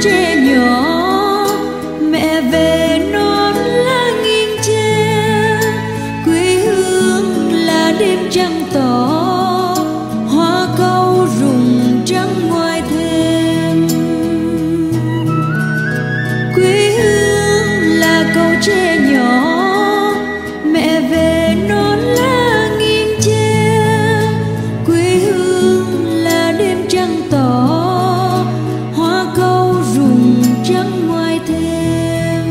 trẻ nhỏ, mẹ về non lá nghiêng che. Quê hương là đêm trăng tỏ, hoa cau rụng trắng ngoài thềm. Quê hương là câu trẻ nhỏ, mẹ về non lá nghiêng che. Quê hương là đêm trăng tỏ, hoa cau rụng trắng ngoài thềm.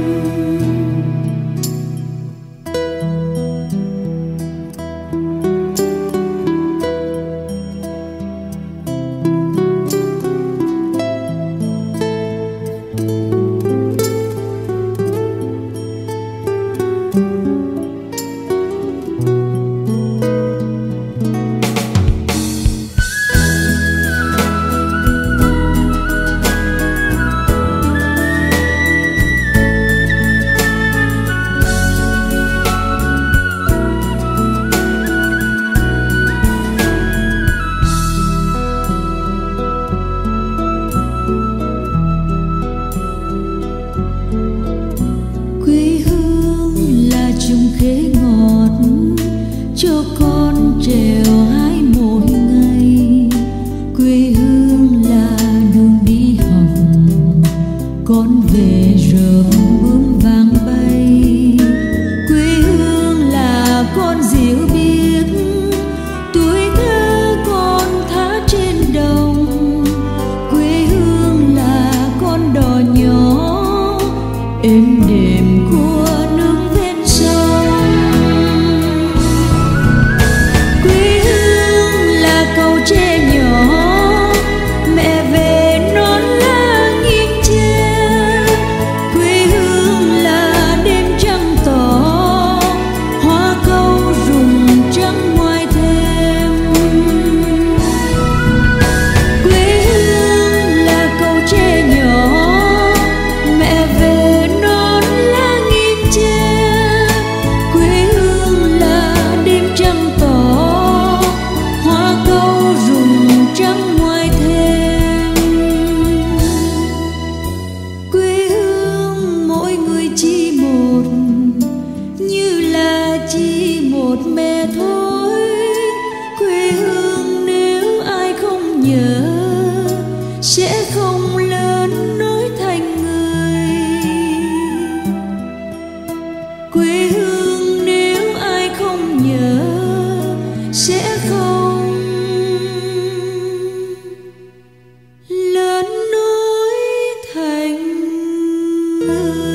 Chung khế ngọt cho con trèo hái mỗi ngày. Quê hương là đường đi học, con về rợp bướm vàng bay. Quê hương là con diều biếc, tuổi thơ con thả trên đồng. Quê hương là con đò nhỏ êm đềm của nương ven sông. Quê hương là câu tre nhỏ, mẹ về non lá nghiêng che. Quê hương là đêm trăng tỏ, hoa cau rụng trắng ngoài thềm. Quê hương là câu tre nhỏ, mẹ về non lá nghiêng che. Quê hương là đêm trăng tỏ, hoa cau rụng trắng ngoài thềm. Quê hương mỗi người chỉ một, như là chỉ một mẹ thôi. Quê hương nếu ai không nhớ, sẽ không lớn nổi thành người. Quê hương nếu ai không nhớ, sẽ không lớn nổi thành người.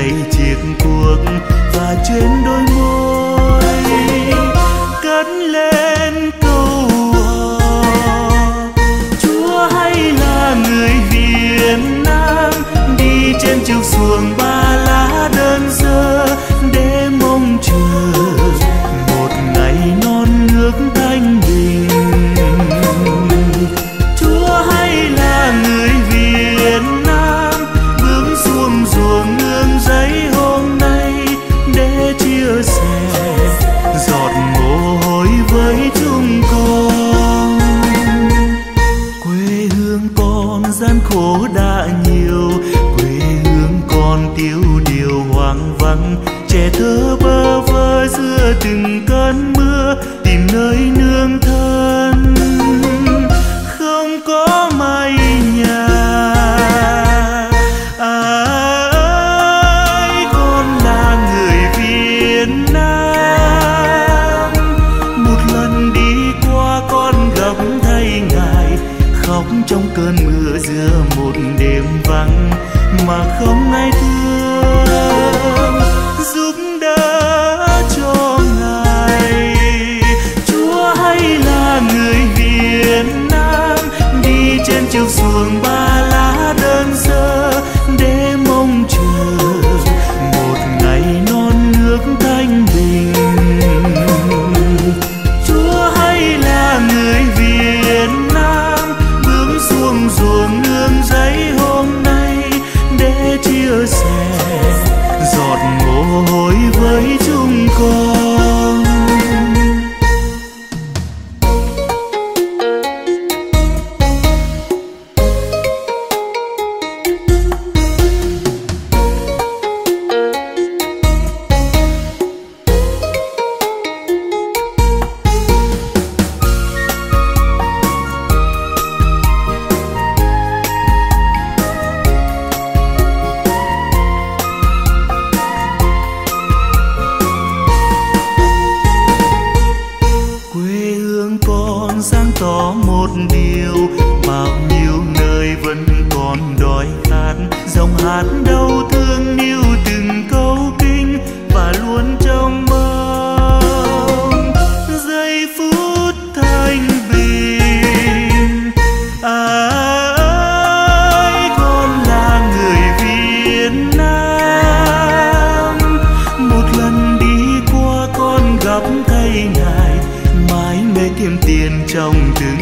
tay chiếc cuốc và trên đôi môi cất lên câu hò. Chúa hay là người Việt Nam đi trên chiều xuồng ba lá đơn sơ để mong chờ một ngày non nước thanh bình. Chúa hay là người Việt Nam bước xuống ruộng nương giấy hôm nay để chia sẻ giọt mồ hôi với chúng con. Quê hương con gian khổ đã nhiều, quê hương con tiêu điều hoang vắng, trẻ thơ bơ vơ giữa từng cơn mưa tìm nơi nương thân. Không có mái nhà ơi, con là người Việt Nam. Một lần đi qua con gặp thấy Ngài khóc trong cơn mưa giữa một đêm vắng mà không ai thương giúp đỡ cho Ngài. Chúa hay là người Việt Nam đi trên chiều xuồng ba lá đơn sơ để mong chờ một ngày non nước thanh bình. Chúa hay là người Việt Nam bước xuống ruộng nương giấy hôm nay để chia sẻ giọt mồ hôi với chúng con. Sáng tỏ một điều, bao nhiêu nơi vẫn còn đói khát, dòng hát đau thương níu từng câu kinh và luôn trong mong giây phút thanh bình. Ơi, con là người Việt Nam. Một lần đi qua con gặp thấy Ngài mãi mê kiếm tiền trong từng